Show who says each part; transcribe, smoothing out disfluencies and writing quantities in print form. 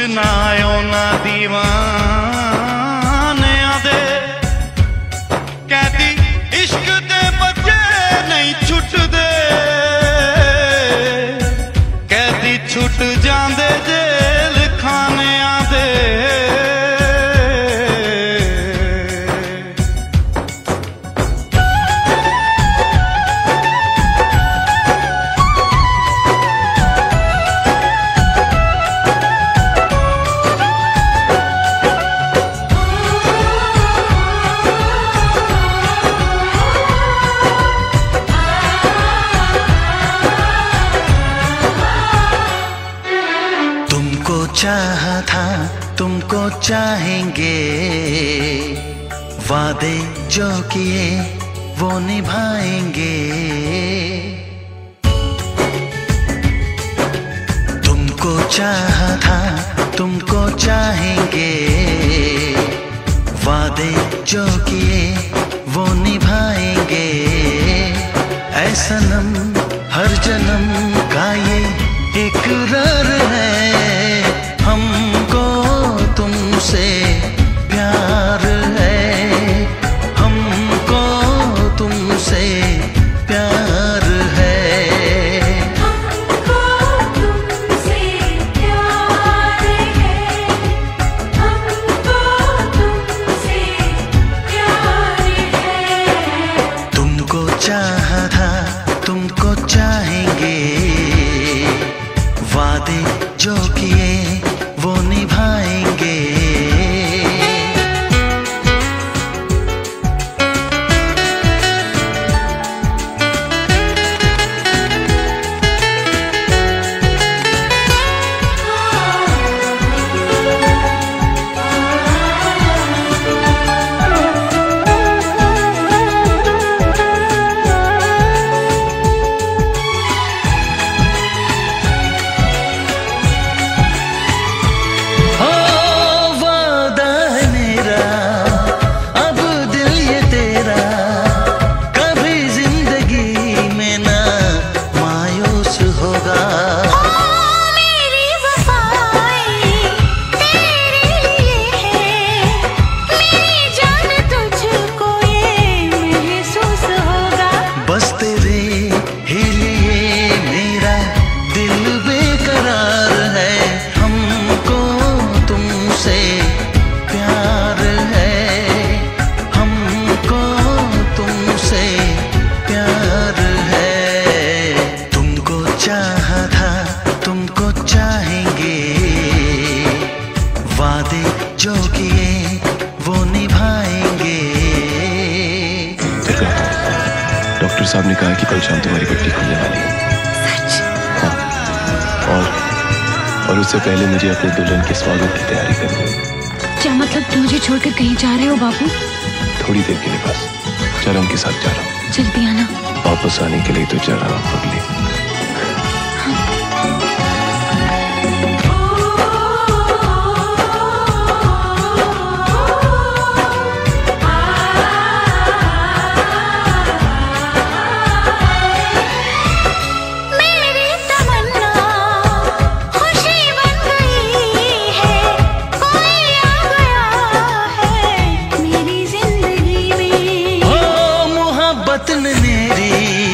Speaker 1: ना ना दीवाने आदे कहती इश्क दे बच्चे नहीं छुटदे, कहती छुट जांदे जेल खाने आदे।
Speaker 2: चाहा था तुमको चाहेंगे, वादे जो किए वो निभाएंगे। तुमको चाहा था तुमको चाहेंगे, वादे जो किए वो निभाएंगे। ऐ सनम हर जन्म का ये इकरार है, हमको तुमसे प्यार है, हमको तुमसे प्यार है,
Speaker 3: हमको तुमसे प्यार है, हमको तुमसे प्यार है।
Speaker 2: तुमको चाहा था तुमको चाहेंगे, वादे जो किए वो निभाएंगे। जो किए वो निभाएंगे।
Speaker 4: डॉक्टर साहब ने कहा कि कल शाम तुम्हारी पट्टी खुलने वाली है।
Speaker 3: सच?
Speaker 4: हाँ। और उससे पहले मुझे अपने दुल्हन के स्वागत की तैयारी करनी है।
Speaker 3: क्या मतलब तुम मुझे छोड़कर कहीं जा रहे हो बाबू?
Speaker 4: थोड़ी देर के लिए बस, चरण के साथ जा रहा हूँ।
Speaker 3: जल्दी आना।
Speaker 4: वापस आने के लिए तो जा रहा हूँ पगली।
Speaker 2: मेरी